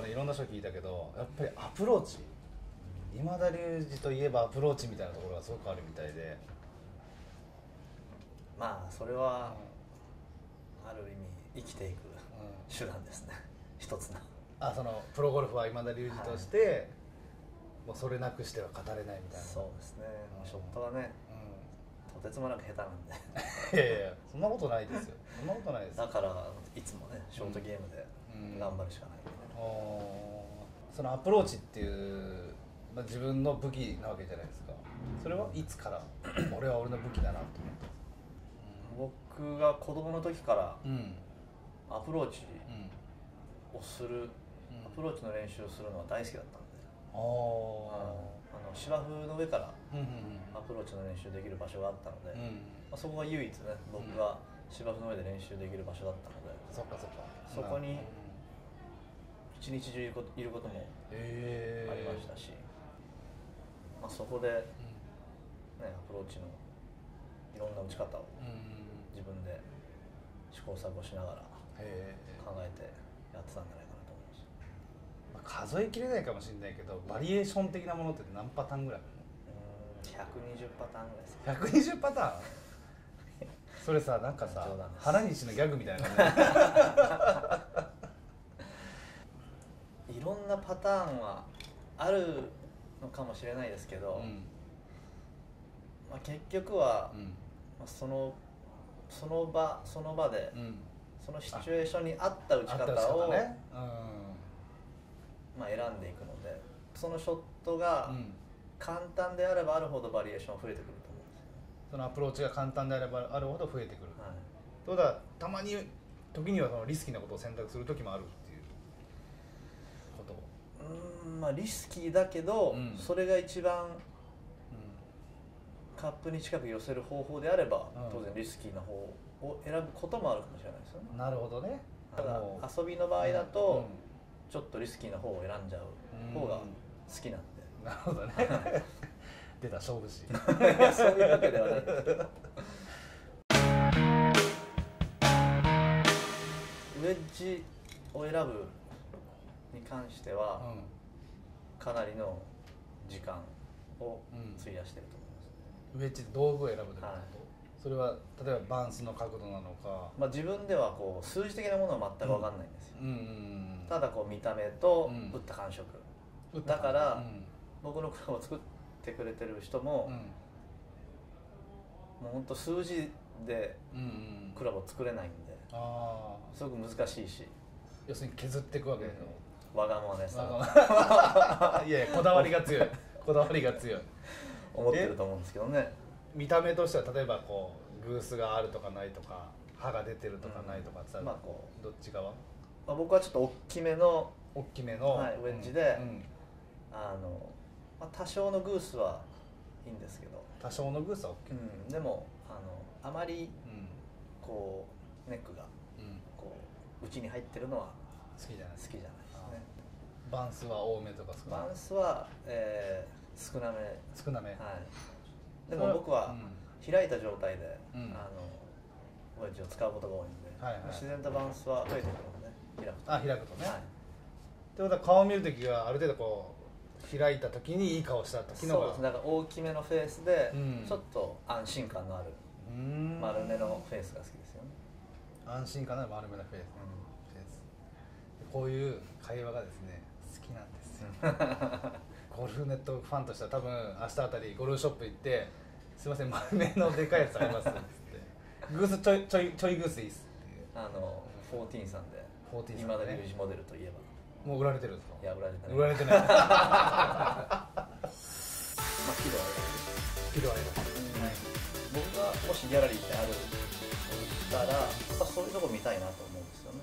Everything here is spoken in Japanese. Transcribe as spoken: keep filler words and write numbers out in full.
もねいろんな人聞いたけど、やっぱりアプローチ、今田隆二といえばアプローチみたいなところがすごくあるみたいで、 まあそれはある意味生きていく手段ですね、うん、一つの。あ、 そのプロゴルファー今田隆二として、はい、もうそれなくしては語れないみたいな。 そうですね、うん、ショットはね、うん、とてつもなく下手なんでいやいやそんなことないですよ、そんなことないです。 だからいつもねショートゲームで頑張るしかないんで、ね、 うん、そのアプローチっていう、まあ、自分の武器なわけじゃないですか。それはいつから俺は俺の武器だなと思って僕が子供の時からアプローチをする、うん、アプローチの練習をするのは大好きだったんで、うん、あの芝生の上からアプローチの練習できる場所があったので、うん、まあ、そこが唯一ね僕が芝生の上で練習できる場所だったので、 うん、そっかそっか、 そこに一日中いること、いることもありましたし、まあ、そこで、ね、アプローチのいろんな打ち方を自分で試行錯誤しながら考えてやってたんじゃないかなと思います。 まあ、数えきれないかもしれないけど、バリエーション的なものって何パターンぐらいあるの？ ひゃくにじゅうパターンぐらいです。 ひゃくにじゅうパターンそれさ、なんかさ、原西のギャグみたいな感じいろんなパターンはあるのかもしれないですけど、うん、まあ、結局は、うん、まあ、そのその場その場で、うん、そのシチュエーションに合った打ち方を、ね、うん、まあ、選んでいくので、そのショットが簡単であればあるほどバリエーション増えてくると思うんですよね。 そのアプローチが簡単であればあるほど増えてくる、はい、ということはたまに時にはそのリスキーなことを選択する時もあるっていうこと。 うーん、まあリスキーだけど、うん、それが一番カップに近く寄せる方法であれば、うん、当然リスキーな方を選ぶこともあるかもしれないですよね。 なるほどね。 ただ遊びの場合だと、うん、ちょっとリスキーな方を選んじゃう方が好きなんで、 うん、なるほどね出た勝負師いやそういうわけではないですけどウェッジを選ぶに関しては、うん、かなりの時間を費やしていると思います、 うん、ウェッジ道具を選ぶということ、はい、それは例えばバンスの角度なのか、 まあ、自分ではこう数字的なものは全く分かんないんですよ、うんうんうん、ただこう見た目と打った感触、うん、だから、うん、僕のクラブを作ってくれてる人も、うん、もうほんと数字でクラブを作れないんで、うんうん、あすごく難しいし、 要するに削っていくわけですよ、 うん、わがままですいやいやこだわりが強いこだわりが強い思ってると思うんですけどね。 見た目としては例えばこうグースがあるとかないとか歯が出てるとかないとかって、うん、まあこうどっち側、まあ、僕はちょっと大きめの大きめの、 はい、ウェッジで、うんうん、あのまあ、多少のグースはいいんですけど、 多少のグースは OK、 うん、でもあのあまりこうネックがこう内に入ってるのは好きじゃない、 好きじゃないですね。 バンスは多めとか少なめ？ バンスは、えー、少なめ少なめ、はい、 でも僕は開いた状態で、うん、あのウェッジを使うことが多いんで、はいはい、自然とバンスは増えてくるので開くと、 あ、開くとね、はい、ってことは顔を見るときはある程度こう開いたときにいい顔した時のが、 そうです、だから大きめのフェースで、うん、ちょっと安心感のある丸めのフェースが好きですよね。 安心感のある丸めのフェース、うん、フェースこういう会話がですね好きなんですよゴルフネットファンとしては多分明日あたりゴルフショップ行ってすいません丸めのでかいやつありますってグースちょいちょいちょいグースいいっすっていう、 あのフォーティーンさんで今田隆二モデルといえばもう売られてるんですか？ いや売られてない。 売られてない。まあ喜怒哀楽。 喜怒哀楽。 僕がもしギャラリーってあるとしたら、やっぱそういうところ見たいなと思うんですよね。